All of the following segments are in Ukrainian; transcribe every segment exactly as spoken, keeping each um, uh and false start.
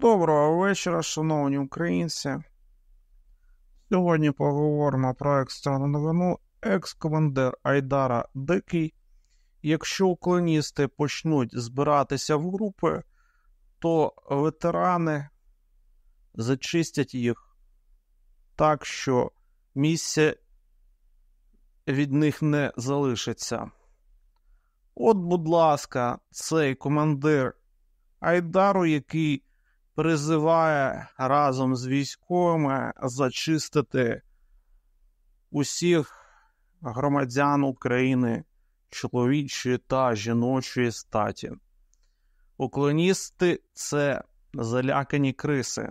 Доброго вечора, шановні українці. Сьогодні поговоримо про екстрену новину. Екс-командир Айдара Дикий. Якщо уклоністи почнуть збиратися в групи, то ветерани зачистять їх так, що місця від них не залишиться. От, будь ласка, цей командир Айдару, який призиває разом з військовими зачистити усіх громадян України чоловічої та жіночої статі. Уклоністи – це залякані криси.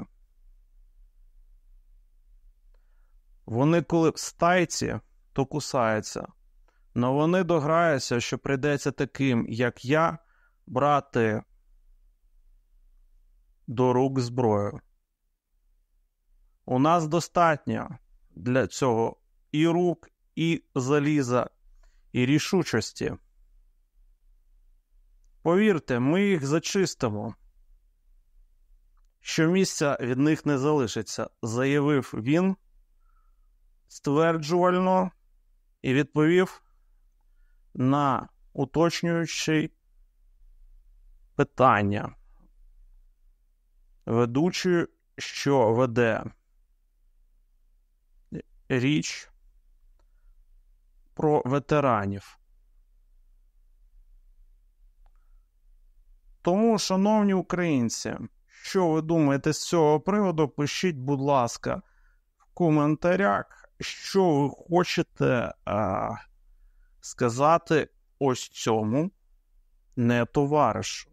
Вони коли в стайці, то кусаються. Но вони дограються, що прийдеться таким, як я, брати до рук зброю. У нас достатньо для цього і рук, і заліза, і рішучості. Повірте, ми їх зачистимо. Що місця від них не залишиться, заявив він стверджувально і відповів на уточнюючі питання ведучої, що веде річ про ветеранів. Тому, шановні українці, що ви думаєте з цього приводу, пишіть, будь ласка, в коментарях, що ви хочете а, сказати ось цьому не товаришу.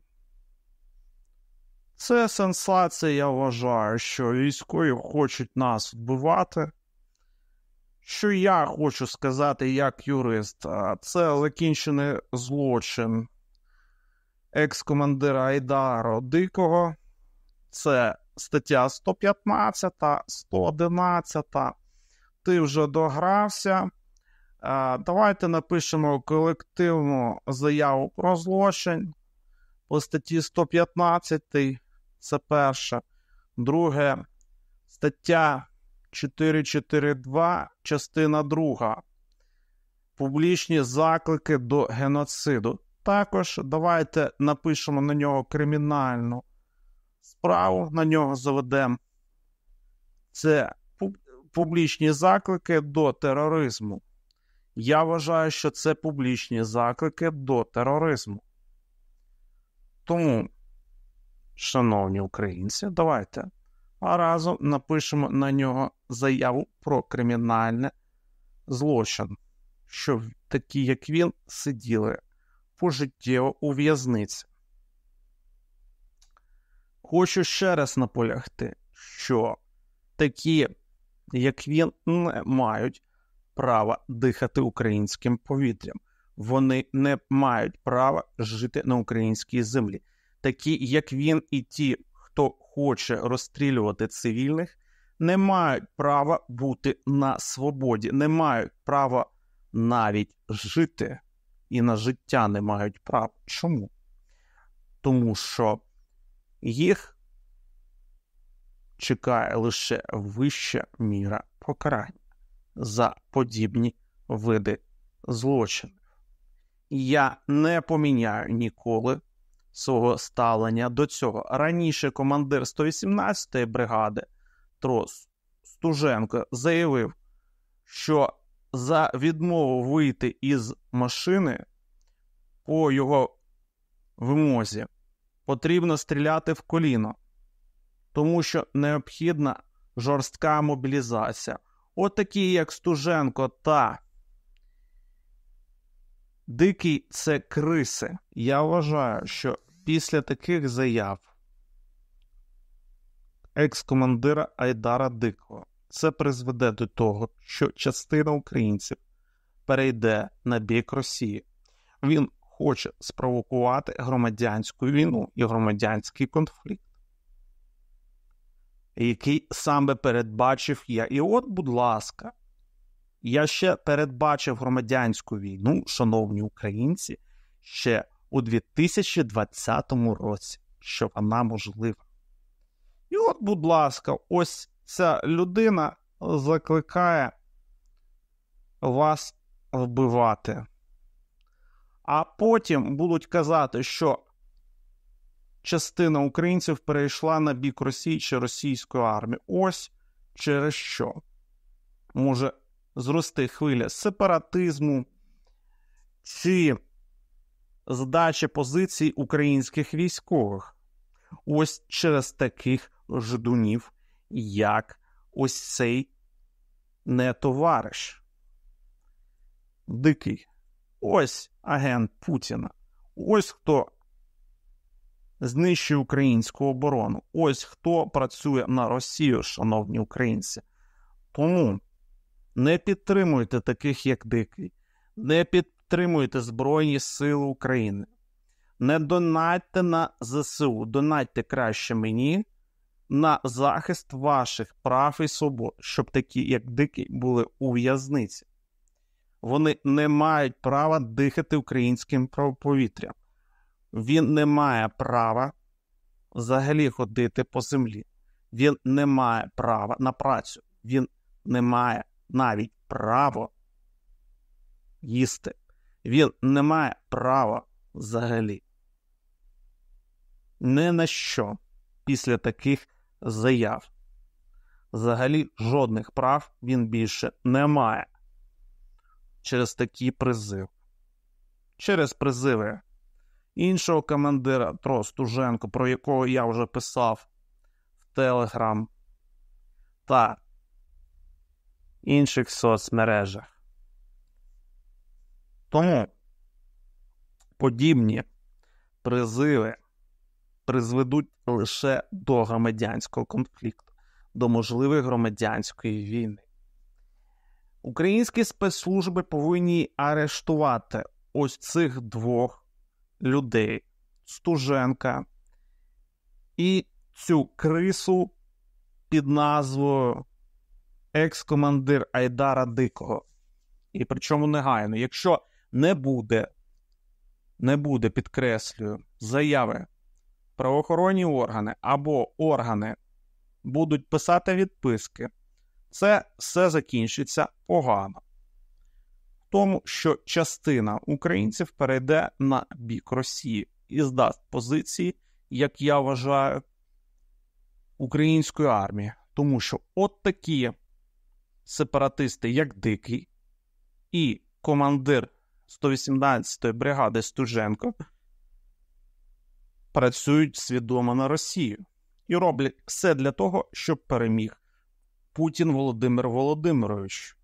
Це сенсація, я вважаю, що військові хочуть нас вбивати. Що я хочу сказати як юрист, це закінчений злочин екс-командира Айдара Дикого. Це стаття сто п'ятнадцята, сто одинадцята. Ти вже догрався. Давайте напишемо колективну заяву про злочин по статті сто п'ятнадцять. Це перше. Друге, стаття чотириста чотирдесят два, частина друга. Публічні заклики до геноциду. Також давайте напишемо на нього кримінальну справу, на нього заведемо. Це публічні заклики до тероризму. Я вважаю, що це публічні заклики до тероризму. Тому, шановні українці, давайте а разом напишемо на нього заяву про кримінальний злочин, щоб такі, як він, сиділи пожиттєво у в'язниці. Хочу ще раз наполягти, що такі, як він, не мають права дихати українським повітрям. Вони не мають права жити на українській землі. Такі, як він, і ті, хто хоче розстрілювати цивільних, не мають права бути на свободі, не мають права навіть жити, і на життя не мають права. Чому? Тому що їх чекає лише вища міра покарання за подібні види злочинів. Я не поміняю ніколи свого ставлення до цього. Раніше командир сто вісімнадцятої бригади Трос Стуженко заявив, що за відмову вийти із машини по його вимозі потрібно стріляти в коліно, тому що необхідна жорстка мобілізація. От такі, як Стуженко та Дикий – це криси. Я вважаю, що після таких заяв екс-командира Айдара Дикого це призведе до того, що частина українців перейде на бік Росії. Він хоче спровокувати громадянську війну і громадянський конфлікт, який саме передбачив я. І от, будь ласка, я ще передбачив громадянську війну, шановні українці, ще у дві тисячі двадцятому році, що вона можлива. І от, будь ласка, ось ця людина закликає вас вбивати. А потім будуть казати, що частина українців перейшла на бік Росії чи російської армії. Ось через що може зрости хвиля сепаратизму чи здачі позицій українських військових. Ось через таких ждунів, як ось цей нетовариш. Дикий. Ось агент Путіна. Ось хто знищує українську оборону. Ось хто працює на Росію, шановні українці. Тому не підтримуйте таких, як Дикий. Не підтримуйте Збройні Сили України. Не донатьте на зе се у. Донатьте краще мені на захист ваших прав і свобод, щоб такі, як Дикий, були у в'язниці. Вони не мають права дихати українським повітрям. Він не має права взагалі ходити по землі. Він не має права на працю. Він не має навіть права їсти. Він не має права взагалі. Не на що після таких заяв. Взагалі жодних прав він більше не має. Через такі призиви. Через призиви іншого командира Тростуженко, про якого я вже писав в Телеграм та інших соцмережах. Тому подібні призиви призведуть лише до громадянського конфлікту, до можливої громадянської війни. Українські спецслужби повинні арештувати ось цих двох людей, Стуженка і цю крису під назвою екс-командир Айдара Дикого. І причому негайно. Якщо не буде, не буде, підкреслюю, заяви правоохоронні органи або органи будуть писати відписки, це все закінчиться погано. В тому, що частина українців перейде на бік Росії і здасть позиції, як я вважаю, української армії. Тому що от такі сепаратисти, як Дикий і командир сто вісімнадцятої бригади Стуженко, працюють свідомо на Росію і роблять все для того, щоб переміг Путін Володимир Володимирович.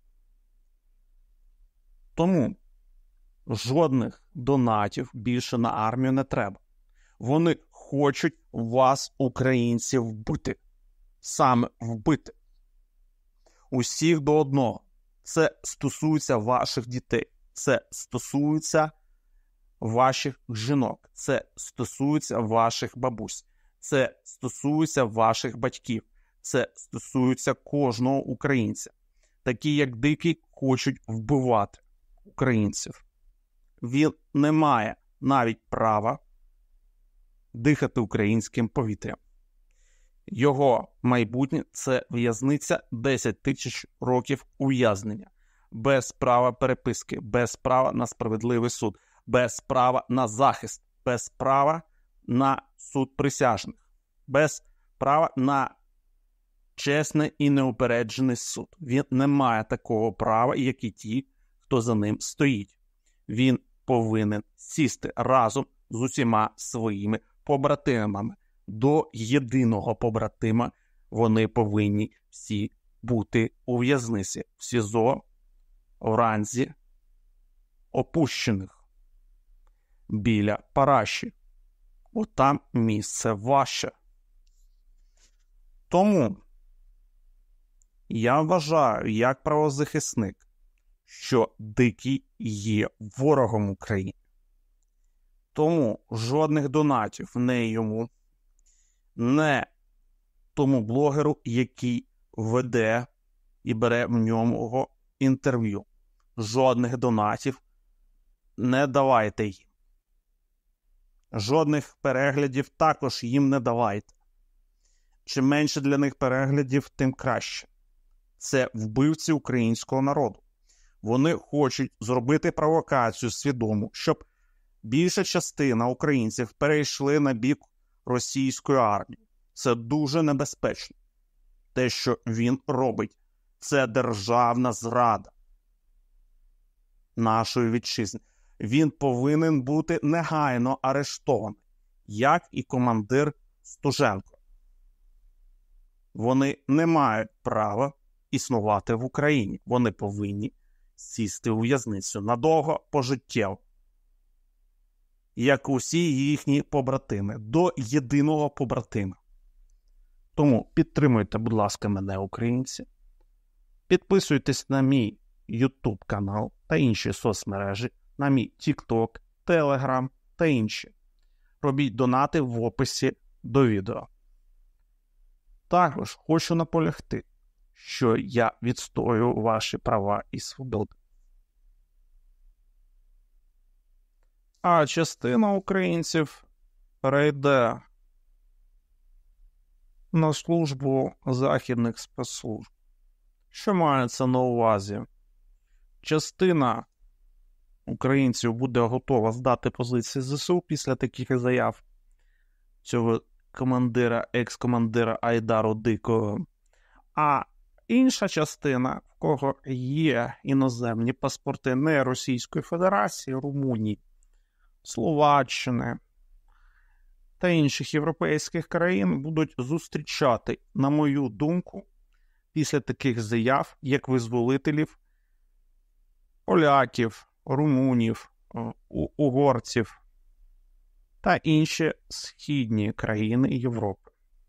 Тому жодних донатів більше на армію не треба. Вони хочуть вас, українців, вбити. Саме вбити. Усіх до одного. Це стосується ваших дітей. Це стосується ваших жінок. Це стосується ваших бабусь. Це стосується ваших батьків. Це стосується кожного українця. Такі, як Дикий, хочуть вбивати українців. Він не має навіть права дихати українським повітрям. Його майбутнє – це в'язниця, десять тисяч років ув'язнення. Без права переписки, без права на справедливий суд, без права на захист, без права на суд присяжних, без права на чесний і неупереджений суд. Він не має такого права, як і ті, хто за ним стоїть. Він повинен сісти разом з усіма своїми побратимами. До єдиного побратима вони повинні всі бути у в'язниці, в СІЗО, в ранзі опущених, біля Параші. Отам місце ваше. Тому я вважаю, як правозахисник, що Дикий є ворогом України. Тому жодних донатів не йому, не тому блогеру, який веде і бере в ньому інтерв'ю. Жодних донатів не давайте їм. Жодних переглядів також їм не давайте. Чим менше для них переглядів, тим краще. Це вбивці українського народу. Вони хочуть зробити провокацію свідому, щоб більша частина українців перейшли на бік російської армії. Це дуже небезпечно. Те, що він робить, це державна зрада нашої вітчизни. Він повинен бути негайно арештований, як і командир Стуженко. Вони не мають права існувати в Україні. Вони повинні сісти у в'язницю надовго, пожиттєво. Як усі їхні побратими, до єдиного побратима. Тому підтримуйте, будь ласка, мене, українці. Підписуйтесь на мій YouTube канал та інші соцмережі, на мій TikTok, Telegram та інші. Робіть донати в описі до відео. Також хочу наполягти, що я відстоюю ваші права і свободи. А частина українців перейде на службу західних спецслужб. Що мається на увазі? Частина українців буде готова здати позиції ЗСУ після таких заяв цього командира, екс-командира Айдару Дикого. А інша частина, в кого є іноземні паспорти не Російської Федерації, Румунії, Словаччини та інших європейських країн, будуть зустрічати, на мою думку, після таких заяв, як визволителів поляків, румунів, угорців та інші східні країни Європи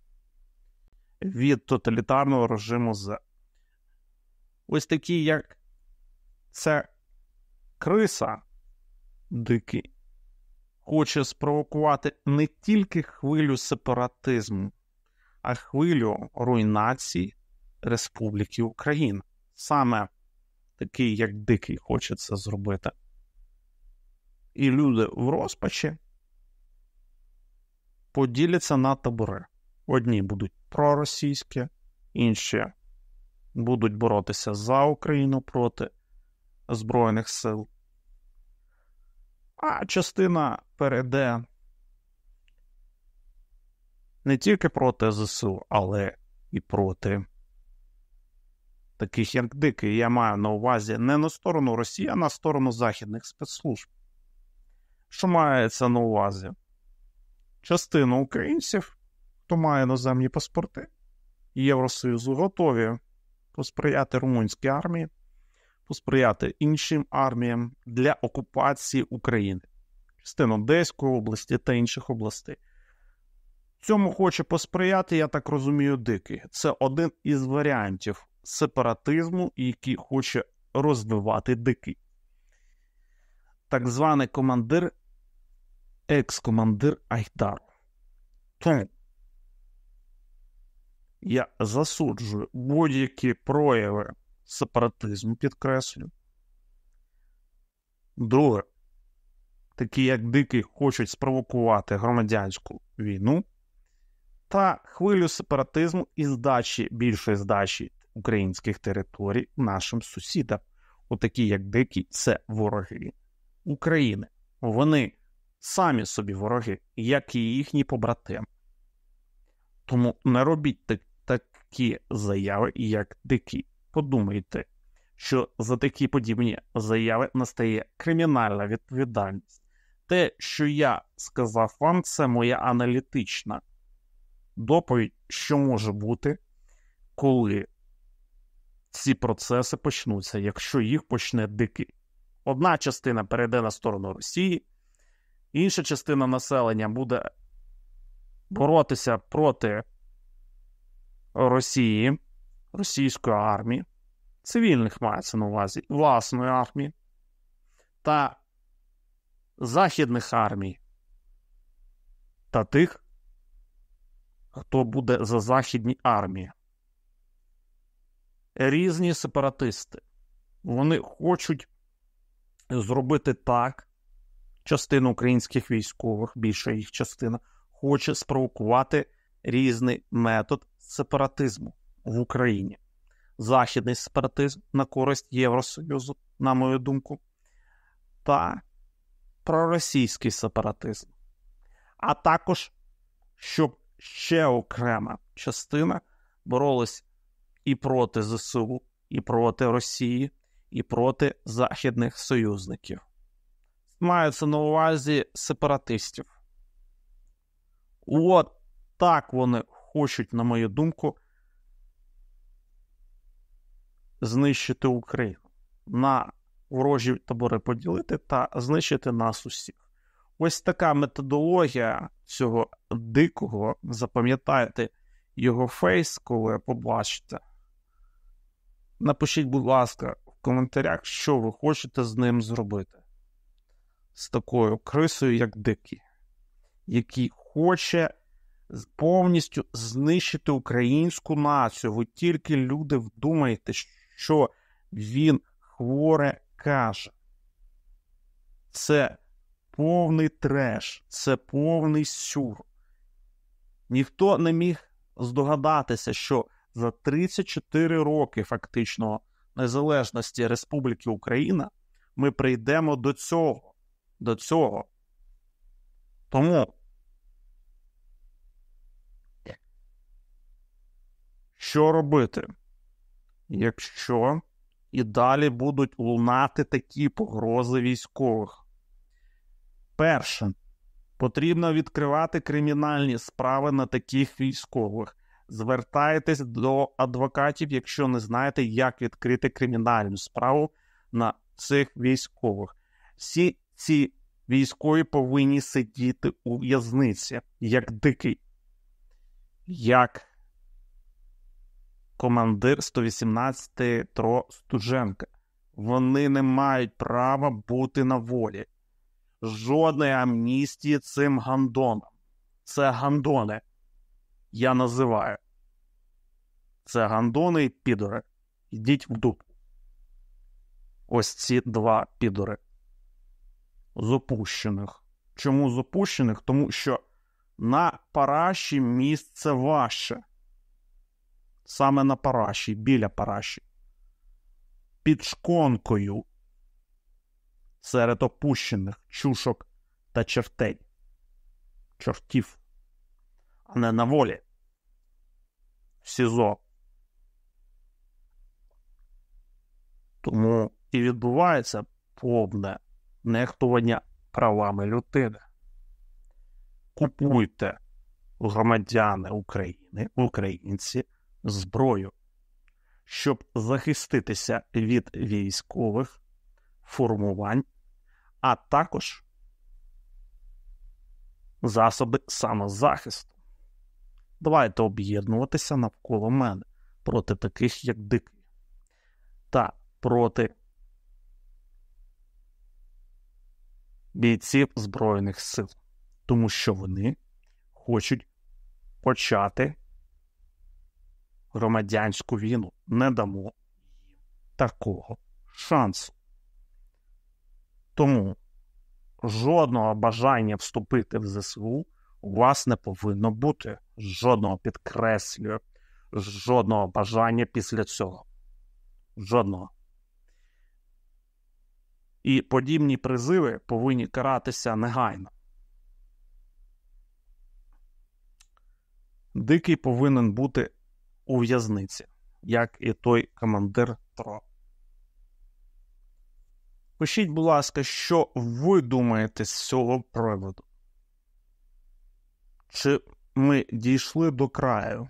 від тоталітарного режиму З. Ось такі, як це криса дикий, хоче спровокувати не тільки хвилю сепаратизму, а хвилю руйнації Республіки Україна. Саме такий, як дикий, хоче це зробити. І люди в розпачі поділяться на табори. Одні будуть проросійські, інші будуть боротися за Україну проти Збройних сил. А частина перейде не тільки проти ЗСУ, але і проти таких, як дикий. Я маю на увазі не на сторону Росії, а на сторону західних спецслужб. Що мається на увазі? Частина українців, хто має іноземні паспорти Євросоюзу, готові посприяти румунській армії, посприяти іншим арміям для окупації України. Частина Одеської області та інших областей. Цьому хоче посприяти, я так розумію, дикий. Це один із варіантів сепаратизму, який хоче розвивати дикий. Так званий командир, екс-командир Айдару. Тому я засуджую будь-які прояви сепаратизму, підкреслю. Друге, такі як дикий хочуть спровокувати громадянську війну та хвилю сепаратизму і здачі, більшої здачі українських територій нашим сусідам. Отакі як дикі – це вороги України. Вони самі собі вороги, як і їхні побратими. Тому не робіть так, такі заяви, як дикі. Подумайте, що за такі подібні заяви настає кримінальна відповідальність. Те, що я сказав вам, це моя аналітична доповідь, що може бути, коли ці процеси почнуться, якщо їх почне дикий. Одна частина перейде на сторону Росії, інша частина населення буде боротися проти Росії, російської армії, цивільних мається на увазі, власної армії та західних армій та тих, хто буде за західні армії. Різні сепаратисти. Вони хочуть зробити так, частина українських військових, більша їх частина, хоче спровокувати різний метод сепаратизму в Україні. Західний сепаратизм на користь Євросоюзу, на мою думку, та проросійський сепаратизм. А також, щоб ще окрема частина боролась і проти зе се у, і проти Росії, і проти західних союзників. Мається на увазі сепаратистів. От так вони хочуть, на мою думку, знищити Україну. На ворожі табори поділити та знищити нас усіх. Ось така методологія цього дикого. Запам'ятайте його фейс, коли побачите. Напишіть, будь ласка, в коментарях, що ви хочете з ним зробити. З такою крисою, як Дикий, який хоче повністю знищити українську націю. Ви тільки, люди, вдумайте, що він хворе каже. Це повний треш, це повний сюр. Ніхто не міг здогадатися, що за тридцять чотири роки фактично незалежності Республіки Україна ми прийдемо до цього. До цього. Тому що робити, якщо і далі будуть лунати такі погрози військових? Перше. Потрібно відкривати кримінальні справи на таких військових. Звертайтесь до адвокатів, якщо не знаєте, як відкрити кримінальну справу на цих військових. Всі ці військові повинні сидіти у в'язниці, як Дикий, як командир сто вісімнадцятої ТРО Стуженка. Вони не мають права бути на волі. Жодної амністії цим гандонам. Це гандони. Я називаю. Це гандони і підори. Йдіть в дупу. Ось ці два підори. З опущених. Чому з опущених? Тому що на Параші місце ваше. Саме на Параші, біля Параші. Під шконкою. Серед опущених чушок та чертей. Чортів. А не на волі. В СІЗО. Тому і відбувається повне нехтування правами людини. Купуйте, громадяни України, українці, зброю, щоб захиститися від військових формувань, а також засоби самозахисту. Давайте об'єднуватися навколо мене проти таких, як Дикий, та проти бійців Збройних сил, тому що вони хочуть почати громадянську війну. Не дамо їм такого шансу. Тому жодного бажання вступити в зе се у у вас не повинно бути. Жодного, підкреслюю, жодного бажання після цього. Жодного. І подібні призиви повинні каратися негайно. Дикий повинен бути у в'язниці, як і той командир ТРО. Пишіть, будь ласка, що ви думаєте з цього приводу? Чи ми дійшли до краю,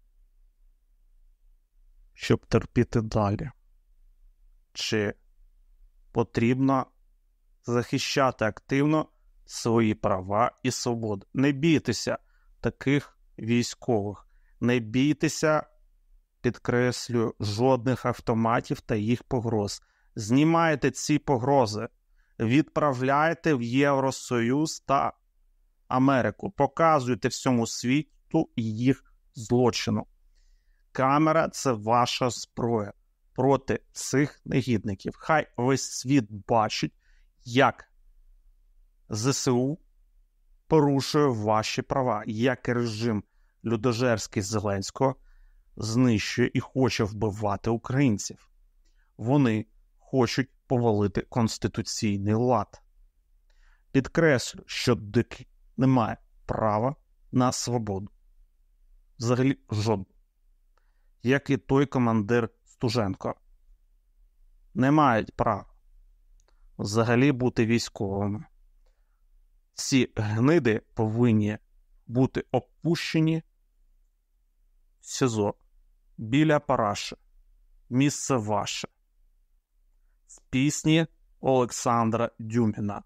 щоб терпіти далі? Чи потрібно захищати активно свої права і свободи? Не бійтеся таких військових. Не бійтеся, підкреслюю, жодних автоматів та їх погроз. Знімайте ці погрози, відправляйте в Євросоюз та Америку, показуйте всьому світу їх злочину. Камера – це ваша зброя проти цих негідників. Хай весь світ бачить, як зе се у порушує ваші права, як режим людожерський Зеленського знищує і хоче вбивати українців. Вони хочуть повалити конституційний лад. Підкреслю, що ДК не має права на свободу. Взагалі жодного. Як і той командир Стуженко. Не мають права взагалі бути військовими. Ці гниди повинні бути опущені в СІЗО біля Параші. Місце ваше. З пісні Олександра Дюміна.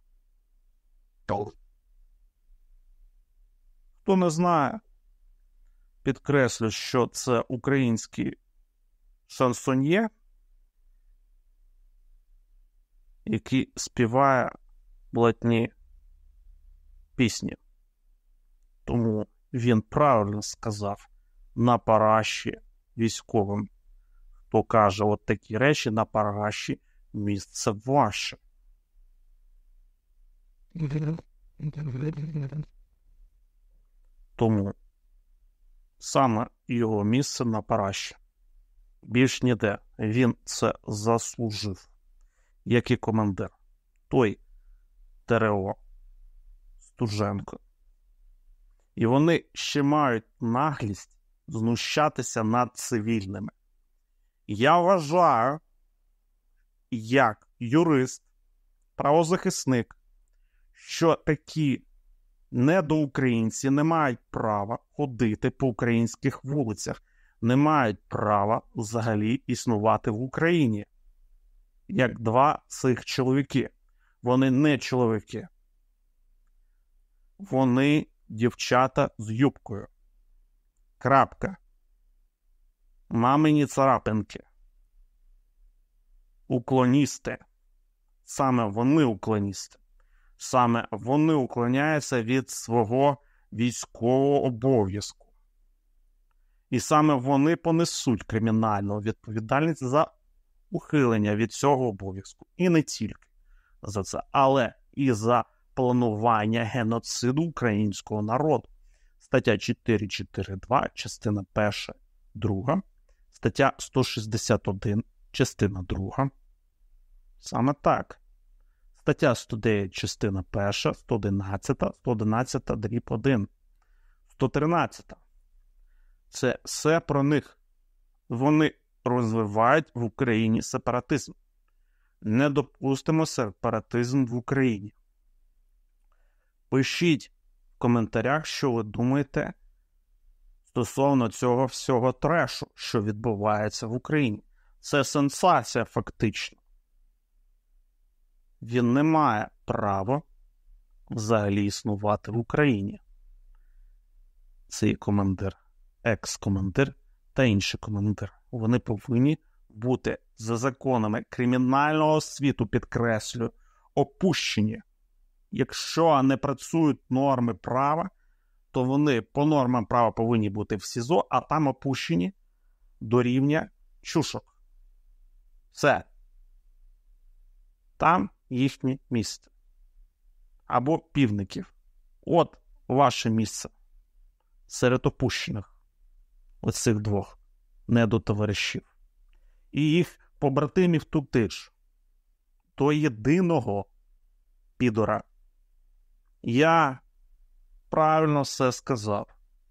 Хто не знає, підкреслю, що це український шансоньє, який співає блатні пісні. Тому він правильно сказав на Параші військовим. Хто каже от такі речі, на Параші місце ваше. Тому саме його місце на Параші. Більш ніде. Він це заслужив. Як і командир. Той ТРО Стуженко. І вони ще мають наглість знущатися над цивільними. Я вважаю, як юрист, правозахисник, що такі недоукраїнці не мають права ходити по українських вулицях, не мають права взагалі існувати в Україні. Як два цих чоловіки. Вони не чоловіки. Вони дівчата з юбкою. Крапка. Мамині царапинки. Уклоністи. Саме вони уклоністи. Саме вони уклоняються від свого військового обов'язку. І саме вони понесуть кримінальну відповідальність за ухилення від цього обов'язку. І не тільки за це, але і за планування геноциду українського народу. Стаття чотириста чотирдесят два, частина перша, друга. Стаття сто шістдесят один, частина друга. Саме так. Стаття сто дев'ять, частина перша, сто одинадцять, сто одинадцять, дріб один, сто тринадцять. Це все про них. Вони розвивають в Україні сепаратизм. Не допустимо сепаратизм в Україні. Пишіть в коментарях, що ви думаєте стосовно цього всього трешу, що відбувається в Україні. Це сенсація фактично. Він не має права взагалі існувати в Україні. Цей командир, екс-командир та інший командир. Вони повинні бути за законами кримінального світу, підкреслюю, опущені. Якщо не працюють норми права, то вони по нормам права повинні бути в СІЗО, а там опущені до рівня чушок. Все. Там їхнє місце. Або півників. От ваше місце. Серед опущених. Оцих двох недотоваришів. І їх побратимів туди ж. До єдиного підора. Я правильно все сказав.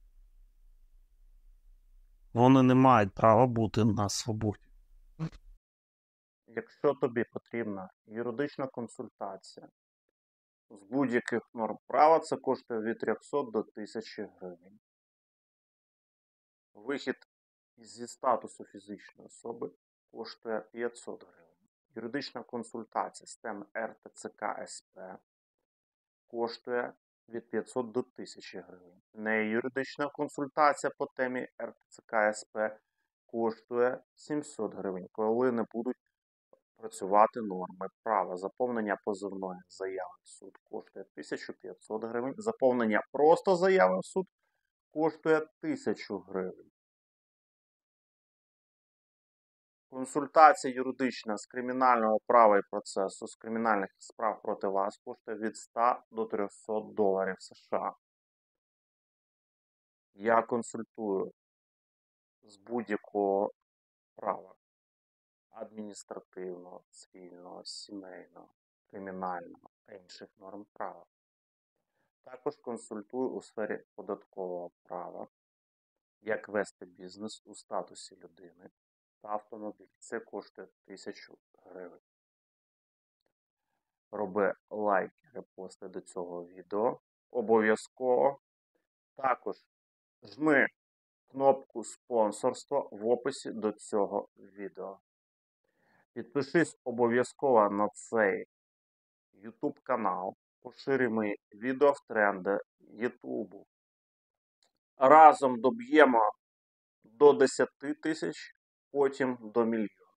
Вони не мають права бути на свободі. Якщо тобі потрібна юридична консультація з будь-яких норм права, це коштує від трьохсот до тисячі гривень. Вихід зі статусу фізичної особи коштує п'ятсот гривень. Юридична консультація з теми ер те це ка ес пе коштує від п'ятсот до тисячі гривень. Неюридична консультація по темі ер те це ка ес пе коштує сімсот гривень, коли не будуть працювати норми права. Заповнення позовної заяви в суд коштує тисячу п'ятсот гривень. Заповнення просто заяви в суд коштує тисячу гривень. Консультація юридична з кримінального права і процесу, з кримінальних справ проти вас коштує від ста до трьохсот доларів США. Я консультую з будь-якого права: адміністративного, цивільного, сімейного, кримінального та інших норм права. Також консультую у сфері податкового права, як вести бізнес у статусі людини та автомобіль. Це коштує тисячу гривень. Роби лайки, репости до цього відео. Обов'язково. Також жми кнопку спонсорства в описі до цього відео. Підпишись обов'язково на цей YouTube канал. Поширюй мої відео в тренди YouTube. Разом доб'ємо до десяти тисяч, потім до мільйона.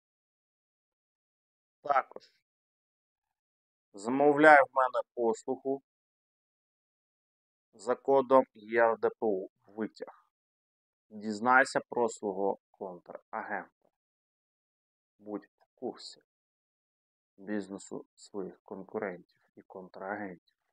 Також замовляй в мене послугу за кодом ЄРДПУ витяг. Дізнайся про свого контрагента. Будь в курсі бізнесу своїх конкурентів і контрагентів.